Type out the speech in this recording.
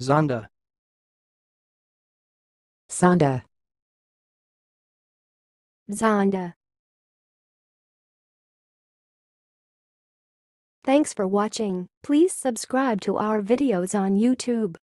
zonda, zonda, zonda. Thanks for watching. Please subscribe to our videos on YouTube.